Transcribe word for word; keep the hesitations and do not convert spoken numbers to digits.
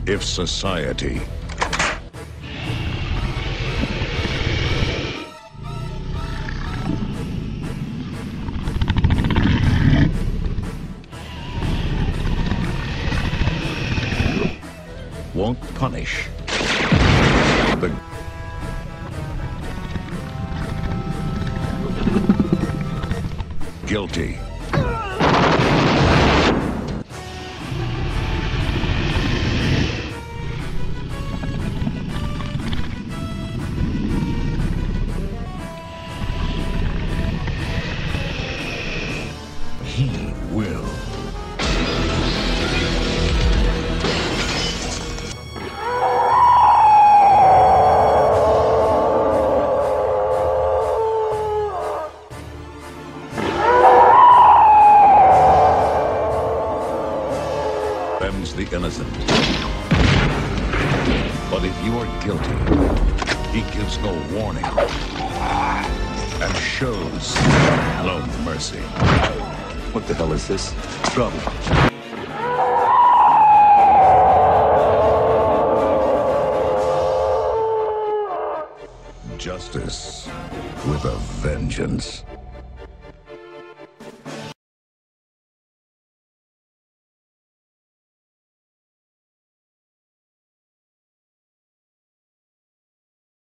If society won't punish the guilty, he will. Defends the innocent. But if you are guilty, he gives no warning and shows no mercy. What the hell is this? Trouble. Justice with a vengeance.